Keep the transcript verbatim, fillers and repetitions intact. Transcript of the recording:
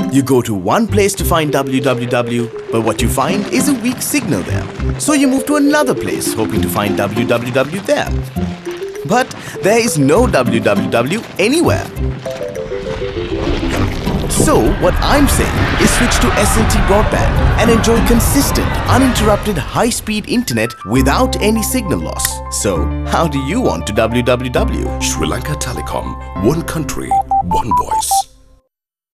You go to one place to find w w w, but what you find is a weak signal there. So you move to another place hoping to find w w w there. But there is no w w w anywhere. So what I'm saying is switch to S L T Broadband and enjoy consistent, uninterrupted high-speed internet without any signal loss. So how do you want to w w w? Lanka Telecom, one country, one voice.